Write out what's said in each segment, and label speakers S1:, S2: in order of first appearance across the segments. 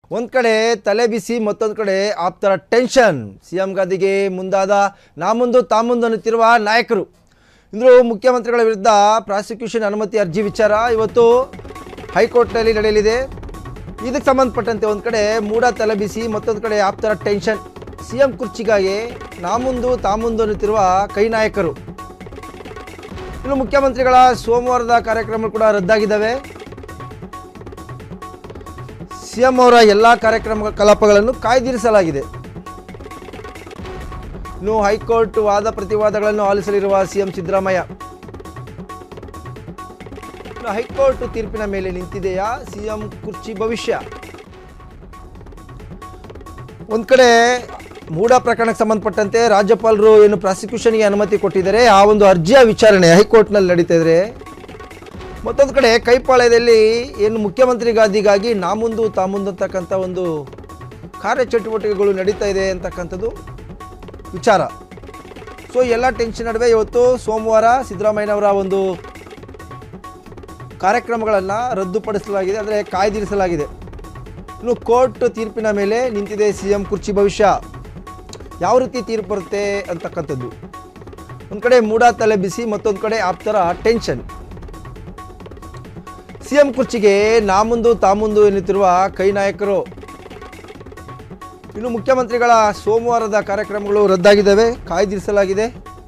S1: ಒಂದು ಕಡೆ ತಲೆ ಬಿಸಿ, ಮತ್ತೊಂದು ಕಡೆ ಆಪ್ತರ ಟೆನ್ಷನ್. ಸಿಎಂ ಗಾದಿಗೆ ಮುಂದಾದ ನಾಮುಂದು ತಾಮುಂದು ಅನ್ನುತ್ತಿರುವ ನಾಯಕರು. ಇಂದು ಮುಖ್ಯಮಂತ್ರಿಗಳ ವಿರುದ್ಧ ಪ್ರಾಸಿಕ್ಯೂಷನ್ ಅನುಮತಿ ಅರ್ಜಿ ವಿಚಾರ ಇವತ್ತು ಹೈಕೋರ್ಟ್ನಲ್ಲಿ ನಡೆಯಲಿದೆ. ಇದಕ್ಕೆ ಸಂಬಂಧಪಟ್ಟಂತೆ ಒಂದು ಕಡೆ ಮೂಡ ತಲೆ ಬಿಸಿ, ಮತ್ತೊಂದು ಕಡೆ ಆಪ್ತರ ಟೆನ್ಷನ್. ಸಿಎಂ ಕುರ್ಚಿಗಾಗಿ ನಾಮುಂದು ತಾಮುಂದು ಅನ್ನುತ್ತಿರುವ ಕೈ ನಾಯಕರು. ಇನ್ನು ಮುಖ್ಯಮಂತ್ರಿಗಳ ಸೋಮವಾರದ ಕಾರ್ಯಕ್ರಮ ಕೂಡ ರದ್ದಾಗಿದ್ದಾವೆ. ಸಿಎಂ ಅವರ ಎಲ್ಲ ಕಾರ್ಯಕ್ರಮ ಕಲಾಪಗಳನ್ನು ಕಾಯ್ದಿರಿಸಲಾಗಿದೆ. ಇನ್ನು ಹೈಕೋರ್ಟ್ ವಾದ ಪ್ರತಿವಾದಗಳನ್ನು ಆಲಿಸಲಿರುವ ಸಿಎಂ ಸಿದ್ದರಾಮಯ್ಯ. ಹೈಕೋರ್ಟ್ ತೀರ್ಪಿನ ಮೇಲೆ ನಿಂತಿದೆಯಾ ಸಿಎಂ ಕುರ್ಚಿ ಭವಿಷ್ಯ? ಒಂದು ಕಡೆ ಮೂಡ ಪ್ರಕರಣಕ್ಕೆ ಸಂಬಂಧಪಟ್ಟಂತೆ ರಾಜ್ಯಪಾಲರು ಏನು ಪ್ರಾಸಿಕ್ಯೂಷನ್ಗೆ ಅನುಮತಿ ಕೊಟ್ಟಿದ್ದಾರೆ, ಆ ಒಂದು ಅರ್ಜಿಯ ವಿಚಾರಣೆ ಹೈಕೋರ್ಟ್ನಲ್ಲಿ ನಡೀತಾ ಇದ್ರೆ, ಮತ್ತೊಂದು ಕಡೆ ಕೈಪಾಳ್ಯದಲ್ಲಿ ಏನು ಮುಖ್ಯಮಂತ್ರಿ ಗಾದಿಗಾಗಿ ನಾಮುಂದು ತಾಮುಂದು ಅಂತಕ್ಕಂಥ ಒಂದು ಕಾರ್ಯಚಟುವಟಿಕೆಗಳು ನಡೀತಾ ಇದೆ ಅಂತಕ್ಕಂಥದ್ದು ವಿಚಾರ. ಸೊ ಎಲ್ಲ ಟೆನ್ಷನ್ ನಡುವೆ ಇವತ್ತು ಸೋಮವಾರ ಸಿದ್ದರಾಮಯ್ಯನವರ ಒಂದು ಕಾರ್ಯಕ್ರಮಗಳನ್ನು ರದ್ದುಪಡಿಸಲಾಗಿದೆ, ಅಂದರೆ ಕಾಯ್ದಿರಿಸಲಾಗಿದೆ. ಇನ್ನು ಕೋರ್ಟ್ ತೀರ್ಪಿನ ಮೇಲೆ ನಿಂತಿದೆ ಸಿಎಂ ಕುರ್ಚಿ ಭವಿಷ್ಯ. ಯಾವ ರೀತಿ ತೀರ್ಪು ಬರುತ್ತೆ ಅಂತಕ್ಕಂಥದ್ದು. ಒಂದು ಕಡೆ ಮೂಡ ತಲೆ ಬಿಸಿ, ಮತ್ತೊಂದು ಕಡೆ ಆಪ್ತರ ಟೆನ್ಷನ್. ಸಿಎಂ ಕುರ್ಚಿಗೆ ನಾಮುಂದು ತಾಮುಂದು ಎನ್ನುತ್ತಿರುವ ಕೈ ನಾಯಕರು. ಇನ್ನು ಮುಖ್ಯಮಂತ್ರಿಗಳ ಸೋಮವಾರದ ಕಾರ್ಯಕ್ರಮಗಳು ರದ್ದಾಗಿದ್ದಾವೆ, ಕಾಯ್ದಿರಿಸಲಾಗಿದೆ.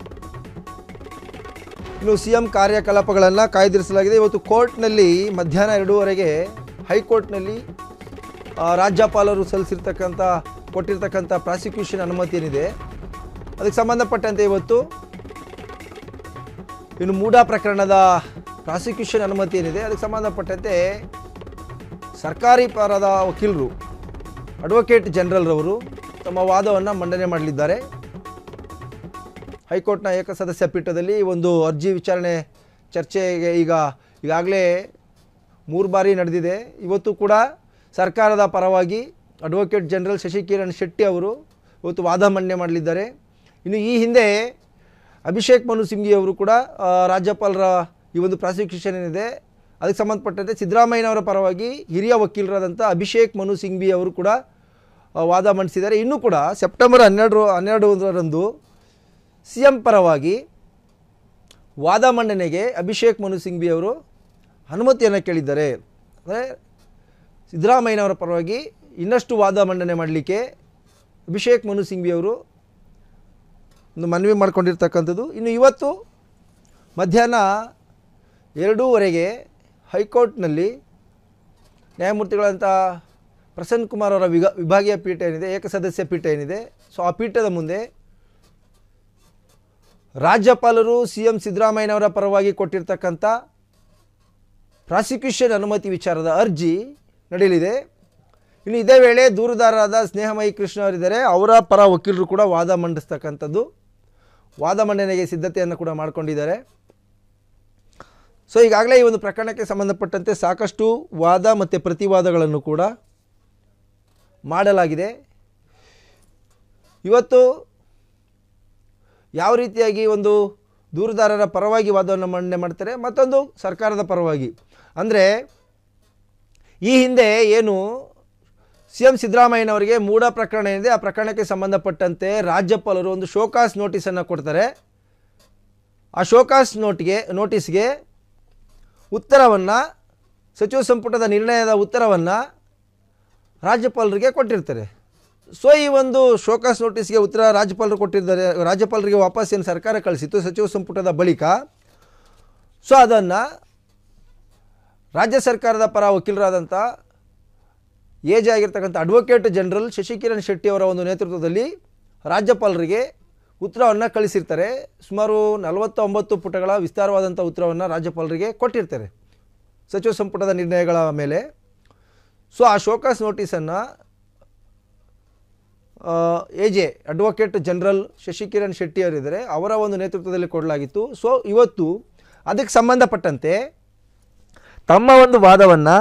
S1: ಇನ್ನು ಸಿಎಂ ಕಾರ್ಯಕಲಾಪಗಳನ್ನು ಕಾಯ್ದಿರಿಸಲಾಗಿದೆ. ಇವತ್ತು ಕೋರ್ಟ್ನಲ್ಲಿ ಮಧ್ಯಾಹ್ನ 2:15 ಹೈಕೋರ್ಟ್ನಲ್ಲಿ ರಾಜ್ಯಪಾಲರು ಕೊಟ್ಟಿರ್ತಕ್ಕಂಥ ಪ್ರಾಸಿಕ್ಯೂಷನ್ ಅನುಮತಿ ಏನಿದೆ ಅದಕ್ಕೆ ಸಂಬಂಧಪಟ್ಟಂತೆ ಇವತ್ತು ಇನ್ನು ಮೂಡ ಪ್ರಕರಣದ ಪ್ರಾಸಿಕ್ಯೂಷನ್ ಅನುಮತಿ ಏನಿದೆ ಅದಕ್ಕೆ ಸಂಬಂಧಪಟ್ಟಂತೆ ಸರ್ಕಾರಿ ಪರದ ವಕೀಲರು ಅಡ್ವೊಕೇಟ್ ಜನರಲ್ ರವರು ತಮ್ಮ ವಾದವನ್ನು ಮಂಡನೆ ಮಾಡಲಿದ್ದಾರೆ. ಹೈಕೋರ್ಟ್ನ ಏಕಸದಸ್ಯ ಪೀಠದಲ್ಲಿ ಒಂದು ಅರ್ಜಿ ವಿಚಾರಣೆ ಚರ್ಚೆಗೆ ಈಗಾಗಲೇ 3 ಬಾರಿ ನಡೆದಿದೆ. ಇವತ್ತು ಕೂಡ ಸರ್ಕಾರದ ಪರವಾಗಿ ಅಡ್ವೊಕೇಟ್ ಜನರಲ್ ಶಶಿಕಿರಣ್ ಶೆಟ್ಟಿ ಅವರು ಇವತ್ತು ವಾದ ಮಂಡನೆ ಮಾಡಲಿದ್ದಾರೆ. ಇನ್ನು ಈ ಹಿಂದೆ ಅಭಿಷೇಕ್ ಮನು ಸಿಂಘ್ವಿ ಅವರು ಕೂಡ ರಾಜ್ಯಪಾಲರ ಈ ಒಂದು ಪ್ರಾಸಿಕ್ಯೂಷನ್ ಏನಿದೆ ಅದಕ್ಕೆ ಸಂಬಂಧಪಟ್ಟಂತೆ ಸಿದ್ದರಾಮಯ್ಯನವರ ಪರವಾಗಿ ಹಿರಿಯ ವಕೀಲರಾದಂಥ ಅಭಿಷೇಕ್ ಮನು ಸಿಂಘ್ವಿ ಅವರು ಕೂಡ ವಾದ ಮಂಡಿಸಿದ್ದಾರೆ. ಇನ್ನೂ ಕೂಡ ಸೆಪ್ಟೆಂಬರ್ 12ರಂದು ಸಿಎಂ ಪರವಾಗಿ ವಾದ ಮಂಡನೆಗೆ ಅಭಿಷೇಕ್ ಮನು ಸಿಂಘ್ವಿ ಅವರು ಅನುಮತಿಯನ್ನು ಕೇಳಿದ್ದಾರೆ. ಅಂದರೆ ಸಿದ್ದರಾಮಯ್ಯನವರ ಪರವಾಗಿ ಇನ್ನಷ್ಟು ವಾದ ಮಂಡನೆ ಮಾಡಲಿಕ್ಕೆ ಅಭಿಷೇಕ್ ಮನು ಸಿಂಘ್ವಿ ಅವರು ಒಂದು ಮನವಿ ಮಾಡಿಕೊಂಡಿರ್ತಕ್ಕಂಥದ್ದು. ಇನ್ನು ಇವತ್ತು ಮಧ್ಯಾಹ್ನ 2:15 ಹೈಕೋರ್ಟ್ನಲ್ಲಿ ನ್ಯಾಯಮೂರ್ತಿಗಳಂಥ ಪ್ರಸನ್ನ ಕುಮಾರ್ ಅವರ ವಿಭಾಗೀಯ ಪೀಠ ಏನಿದೆ, ಏಕಸದಸ್ಯ ಪೀಠ ಏನಿದೆ, ಸೊ ಆ ಪೀಠದ ಮುಂದೆ ರಾಜ್ಯಪಾಲರು ಸಿಎಂ ಸಿದ್ದರಾಮಯ್ಯನವರ ಪರವಾಗಿ ಕೊಟ್ಟಿರ್ತಕ್ಕಂಥ ಪ್ರಾಸಿಕ್ಯೂಷನ್ ಅನುಮತಿ ವಿಚಾರದ ಅರ್ಜಿ ನಡೆಯಲಿದೆ. ಇನ್ನು ಇದೇ ವೇಳೆ ದೂರುದಾರರಾದ ಸ್ನೇಹಮಯಿ ಕೃಷ್ಣ ಅವರಿದ್ದಾರೆ, ಅವರ ಪರ ವಕೀಲರು ಕೂಡ ವಾದ ಮಂಡಿಸ್ತಕ್ಕಂಥದ್ದು, ವಾದ ಮಂಡನೆಗೆ ಸಿದ್ಧತೆಯನ್ನು ಕೂಡ ಮಾಡಿಕೊಂಡಿದ್ದಾರೆ. ಸೊ ಈಗಾಗಲೇ ಈ ಒಂದು ಪ್ರಕರಣಕ್ಕೆ ಸಂಬಂಧಪಟ್ಟಂತೆ ಸಾಕಷ್ಟು ವಾದ ಮತ್ತು ಪ್ರತಿವಾದಗಳನ್ನು ಕೂಡ ಮಾಡಲಾಗಿದೆ. ಇವತ್ತು ಯಾವ ರೀತಿಯಾಗಿ ಒಂದು ದೂರುದಾರರ ಪರವಾಗಿ ವಾದವನ್ನು ಮಂಡನೆ ಮಾಡ್ತಾರೆ, ಮತ್ತೊಂದು ಸರ್ಕಾರದ ಪರವಾಗಿ. ಅಂದರೆ ಈ ಹಿಂದೆ ಏನು ಸಿಎಂ ಸಿದ್ದರಾಮಯ್ಯನವರಿಗೆ ಮೂಡ ಪ್ರಕರಣ ಏನಿದೆ ಆ ಪ್ರಕರಣಕ್ಕೆ ಸಂಬಂಧಪಟ್ಟಂತೆ ರಾಜ್ಯಪಾಲರು ಒಂದು ಶೋಕಾಸ್ ನೋಟಿಸನ್ನು ಕೊಡ್ತಾರೆ. ಆ ಶೋಕಾಸ್ ನೋಟಿಸ್ಗೆ ಉತ್ತರವನ್ನು, ಸಚಿವ ಸಂಪುಟದ ನಿರ್ಣಯದ ಉತ್ತರವನ್ನು ರಾಜ್ಯಪಾಲರಿಗೆ ಕೊಟ್ಟಿರ್ತಾರೆ. ಸೊ ಈ ಒಂದು ಶೋಕಾಸ್ ನೋಟಿಸ್ಗೆ ಉತ್ತರ ರಾಜ್ಯಪಾಲರು ಕೊಟ್ಟಿದ್ದಾರೆ. ರಾಜ್ಯಪಾಲರಿಗೆ ವಾಪಸ್ ಏನು ಸರ್ಕಾರ ಕಳಿಸಿತ್ತು ಸಚಿವ ಸಂಪುಟದ ಬಳಿಕ, ಸೊ ಅದನ್ನು ರಾಜ್ಯ ಸರ್ಕಾರದ ಪರ ವಕೀಲರಾದಂಥ ಏಜ್ ಆಗಿರ್ತಕ್ಕಂಥ ಅಡ್ವೊಕೇಟ್ ಜನರಲ್ ಶಶಿಕಿರಣ್ ಶೆಟ್ಟಿ ಅವರ ಒಂದು ನೇತೃತ್ವದಲ್ಲಿ ರಾಜ್ಯಪಾಲರಿಗೆ ಉತ್ತರವನ್ನು ಕಳಿಸಿರ್ತಾರೆ. ಸುಮಾರು 49 ಪುಟಗಳ ವಿಸ್ತಾರವಾದಂಥ ಉತ್ತರವನ್ನು ರಾಜ್ಯಪಾಲರಿಗೆ ಕೊಟ್ಟಿರ್ತಾರೆ ಸಚಿವ ಸಂಪುಟದ ನಿರ್ಣಯಗಳ ಮೇಲೆ. ಸೊ ಆ ಶೋಕಾಸ್ ನೋಟಿಸನ್ನು ಅಡ್ವೊಕೇಟ್ ಜನರಲ್ ಶಶಿಕಿರಣ್ ಶೆಟ್ಟಿ ಅವರಿದ್ದಾರೆ, ಅವರ ಒಂದು ನೇತೃತ್ವದಲ್ಲಿ ಕೊಡಲಾಗಿತ್ತು. ಸೊ ಇವತ್ತು ಅದಕ್ಕೆ ಸಂಬಂಧಪಟ್ಟಂತೆ ತಮ್ಮ ಒಂದು ವಾದವನ್ನು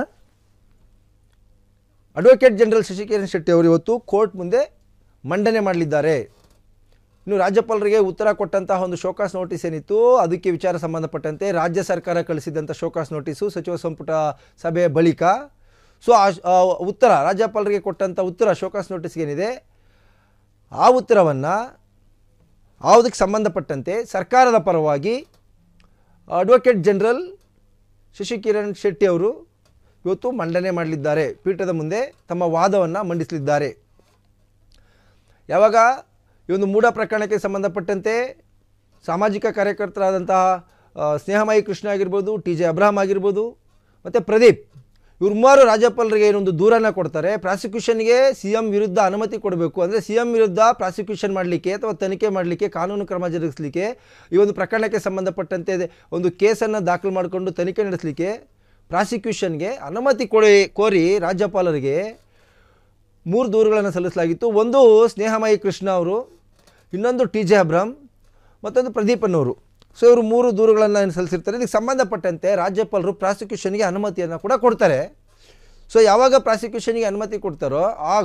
S1: ಅಡ್ವೊಕೇಟ್ ಜನರಲ್ ಶಶಿಕಿರಣ್ ಶೆಟ್ಟಿ ಅವರು ಇವತ್ತು ಕೋರ್ಟ್ ಮುಂದೆ ಮಂಡನೆ ಮಾಡಲಿದ್ದಾರೆ. ಇನ್ನು ರಾಜ್ಯಪಾಲರಿಗೆ ಉತ್ತರ ಕೊಟ್ಟಂತಹ ಒಂದು ಶೋಕಾಸ್ ನೋಟಿಸ್ ಏನಿತ್ತು ಅದಕ್ಕೆ ವಿಚಾರ ಸಂಬಂಧಪಟ್ಟಂತೆ ರಾಜ್ಯ ಸರ್ಕಾರ ಕಳಿಸಿದಂಥ ಶೋಕಾಸ್ ನೋಟಿಸು ಸಚಿವ ಸಂಪುಟ ಸಭೆಯ ಬಳಿಕ ಸೊ ಆ ಉತ್ತರ ರಾಜ್ಯಪಾಲರಿಗೆ ಕೊಟ್ಟಂಥ ಉತ್ತರ ಶೋಕಾಸ್ ನೋಟಿಸ್ಗೆ ಏನಿದೆ ಆ ಉತ್ತರವನ್ನು ಯಾವುದಕ್ಕೆ ಸಂಬಂಧಪಟ್ಟಂತೆ ಸರ್ಕಾರದ ಪರವಾಗಿ ಅಡ್ವೊಕೇಟ್ ಜನರಲ್ ಶಶಿಕಿರಣ್ ಶೆಟ್ಟಿ ಅವರು ಇವತ್ತು ಮಂಡನೆ ಮಾಡಲಿದ್ದಾರೆ, ಪೀಠದ ಮುಂದೆ ತಮ್ಮ ವಾದವನ್ನು ಮಂಡಿಸಲಿದ್ದಾರೆ. ಯಾವಾಗ ಈ ಒಂದು ಮೂಢ ಪ್ರಕರಣಕ್ಕೆ ಸಂಬಂಧಪಟ್ಟಂತೆ ಸಾಮಾಜಿಕ ಕಾರ್ಯಕರ್ತರಾದಂತಹ ಸ್ನೇಹಮಯಿ ಕೃಷ್ಣ ಆಗಿರ್ಬೋದು, TJ ಅಬ್ರಹಾಂ ಆಗಿರ್ಬೋದು ಮತ್ತು ಪ್ರದೀಪ್ ಇವ್ರು ಮೂವರು ರಾಜ್ಯಪಾಲರಿಗೆ ಏನೊಂದು ದೂರನ್ನು ಕೊಡ್ತಾರೆ. ಪ್ರಾಸಿಕ್ಯೂಷನ್ಗೆ CM ವಿರುದ್ಧ ಅನುಮತಿ ಕೊಡಬೇಕು, ಅಂದರೆ CM ವಿರುದ್ಧ ಪ್ರಾಸಿಕ್ಯೂಷನ್ ಮಾಡಲಿಕ್ಕೆ ಅಥವಾ ತನಿಖೆ ಮಾಡಲಿಕ್ಕೆ, ಕಾನೂನು ಕ್ರಮ ಜರುಗಿಸಲಿಕ್ಕೆ, ಈ ಒಂದು ಪ್ರಕರಣಕ್ಕೆ ಸಂಬಂಧಪಟ್ಟಂತೆ ಒಂದು ಕೇಸನ್ನು ದಾಖಲು ಮಾಡಿಕೊಂಡು ತನಿಖೆ ನಡೆಸಲಿಕ್ಕೆ ಪ್ರಾಸಿಕ್ಯೂಷನ್ಗೆ ಅನುಮತಿ ಕೋರಿ ರಾಜ್ಯಪಾಲರಿಗೆ 3 ದೂರುಗಳನ್ನು ಸಲ್ಲಿಸಲಾಗಿತ್ತು. ಒಂದು ಸ್ನೇಹಮಯಿ ಕೃಷ್ಣ ಅವರು, ಇನ್ನೊಂದು TJ ಅಬ್ರಹಾಂ, ಮತ್ತೊಂದು ಪ್ರದೀಪ್ ಅನ್ನೋರು. ಸೊ ಇವರು 3 ದೂರುಗಳನ್ನು ಸಲ್ಲಿಸಿರ್ತಾರೆ. ಇದಕ್ಕೆ ಸಂಬಂಧಪಟ್ಟಂತೆ ರಾಜ್ಯಪಾಲರು ಪ್ರಾಸಿಕ್ಯೂಷನ್ಗೆ ಅನುಮತಿಯನ್ನು ಕೂಡ ಕೊಡ್ತಾರೆ. ಸೊ ಯಾವಾಗ ಪ್ರಾಸಿಕ್ಯೂಷನ್ಗೆ ಅನುಮತಿ ಕೊಡ್ತಾರೋ ಆಗ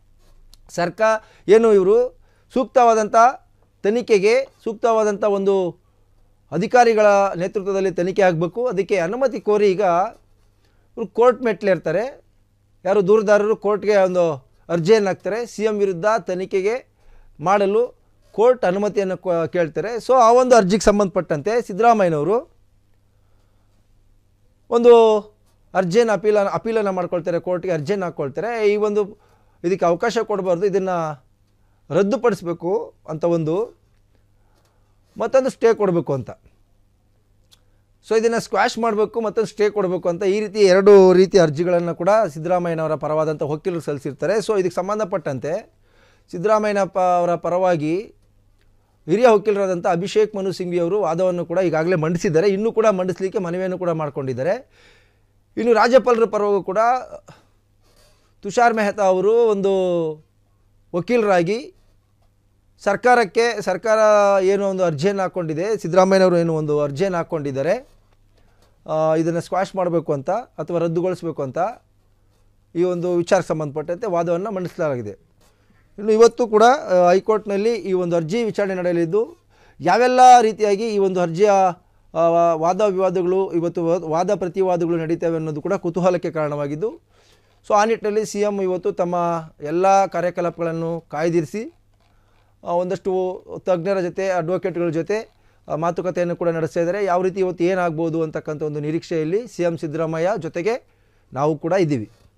S1: ಇವರು ಸೂಕ್ತವಾದಂಥ ತನಿಖೆಗೆ ಸೂಕ್ತವಾದಂಥ ಒಂದು ಅಧಿಕಾರಿಗಳ ನೇತೃತ್ವದಲ್ಲಿ ತನಿಖೆ ಆಗಬೇಕು. ಅದಕ್ಕೆ ಅನುಮತಿ ಕೋರಿ ಈಗ ಇವರು ಕೋರ್ಟ್ ಮೆಟ್ಲೇರ್ತಾರೆ. ಯಾರು ದೂರುದಾರರು ಕೋರ್ಟ್ಗೆ ಒಂದು ಅರ್ಜಿಯನ್ನು ಹಾಕ್ತಾರೆ, CM ವಿರುದ್ಧ ತನಿಖೆಗೆ ಮಾಡಲು ಕೋರ್ಟ್ ಅನುಮತಿಯನ್ನು ಕೇಳ್ತಾರೆ. ಸೊ ಆ ಒಂದು ಅರ್ಜಿಗೆ ಸಂಬಂಧಪಟ್ಟಂತೆ ಸಿದ್ದರಾಮಯ್ಯನವರು ಒಂದು ಅರ್ಜಿಯನ್ನು ಅಪೀಲನ್ನು ಮಾಡ್ಕೊಳ್ತಾರೆ, ಕೋರ್ಟ್ಗೆ ಅರ್ಜಿಯನ್ನು ಹಾಕ್ಕೊಳ್ತಾರೆ. ಈ ಒಂದು ಇದಕ್ಕೆ ಅವಕಾಶ ಕೊಡಬಾರ್ದು, ಇದನ್ನು ರದ್ದುಪಡಿಸಬೇಕು ಅಂತ ಮತ್ತೊಂದು ಸ್ಟೇ ಕೊಡಬೇಕು ಅಂತ. ಸೊ ಇದನ್ನು ಸ್ಕ್ವಾಶ್ ಮಾಡಬೇಕು, ಮತ್ತೊಂದು ಸ್ಟೇ ಕೊಡಬೇಕು ಅಂತ ಈ ರೀತಿ 2 ರೀತಿಯ ಅರ್ಜಿಗಳನ್ನು ಕೂಡ ಸಿದ್ದರಾಮಯ್ಯನವರ ಪರವಾದಂಥ ವಕೀಲರು ಸಲ್ಲಿಸಿರ್ತಾರೆ. ಸೊ ಇದಕ್ಕೆ ಸಂಬಂಧಪಟ್ಟಂತೆ ಸಿದ್ದರಾಮಯ್ಯನವರ ಪರವಾಗಿ ಹಿರಿಯ ವಕೀಲರಾದಂಥ ಅಭಿಷೇಕ್ ಮನು ಸಿಂಘ್ವಿ ಅವರು ವಾದವನ್ನು ಕೂಡ ಈಗಾಗಲೇ ಮಂಡಿಸಿದ್ದಾರೆ, ಇನ್ನೂ ಕೂಡ ಮಂಡಿಸಲಿಕ್ಕೆ ಮನವಿಯನ್ನು ಕೂಡ ಮಾಡಿಕೊಂಡಿದ್ದಾರೆ. ಇನ್ನು ರಾಜ್ಯಪಾಲರ ಪರವಾಗೂ ಕೂಡ ತುಷಾರ್ ಮೆಹ್ತಾ ಅವರು ಒಂದು ವಕೀಲರಾಗಿ ಸರ್ಕಾರ ಏನೋ ಒಂದು ಅರ್ಜಿಯನ್ನು ಹಾಕ್ಕೊಂಡಿದೆ, ಸಿದ್ದರಾಮಯ್ಯನವರು ಏನೋ ಒಂದು ಅರ್ಜಿಯನ್ನು ಹಾಕ್ಕೊಂಡಿದ್ದಾರೆ, ಇದನ್ನು ಸ್ಕ್ವಾಶ್ ಮಾಡಬೇಕು ಅಂತ ಅಥವಾ ರದ್ದುಗೊಳಿಸಬೇಕು ಅಂತ ಈ ಒಂದು ವಿಚಾರಕ್ಕೆ ಸಂಬಂಧಪಟ್ಟಂತೆ ವಾದವನ್ನು ಮಂಡಿಸಲಾಗಿದೆ. ಇನ್ನು ಇವತ್ತು ಕೂಡ ಹೈಕೋರ್ಟ್ನಲ್ಲಿ ಈ ಒಂದು ಅರ್ಜಿ ವಿಚಾರಣೆ ನಡೆಯಲಿದ್ದು ಯಾವೆಲ್ಲ ರೀತಿಯಾಗಿ ಈ ಒಂದು ಅರ್ಜಿಯ ವಾದ ವಿವಾದಗಳು ಇವತ್ತು ವಾದ ಪ್ರತಿವಾದಗಳು ನಡೀತವೆ ಅನ್ನೋದು ಕೂಡ ಕುತೂಹಲಕ್ಕೆ ಕಾರಣವಾಗಿದ್ದು, ಸೊ ಆ ನಿಟ್ಟಿನಲ್ಲಿ CM ಇವತ್ತು ತಮ್ಮ ಎಲ್ಲ ಕಾರ್ಯಕಲಾಪಗಳನ್ನು ಕಾಯ್ದಿರಿಸಿ ಒಂದಷ್ಟು ತಜ್ಞರ ಜೊತೆ ಅಡ್ವೊಕೇಟ್ಗಳ ಜೊತೆ ಮಾತುಕತೆಯನ್ನು ಕೂಡ ನಡೆಸ್ತಾ ಇದ್ದಾರೆ. ಯಾವ ರೀತಿ ಇವತ್ತು ಏನಾಗ್ಬೋದು ಅಂತಕ್ಕಂಥ ಒಂದು ನಿರೀಕ್ಷೆಯಲ್ಲಿ CM ಸಿದ್ದರಾಮಯ್ಯ ಜೊತೆಗೆ ನಾವು ಕೂಡ ಇದ್ದೀವಿ.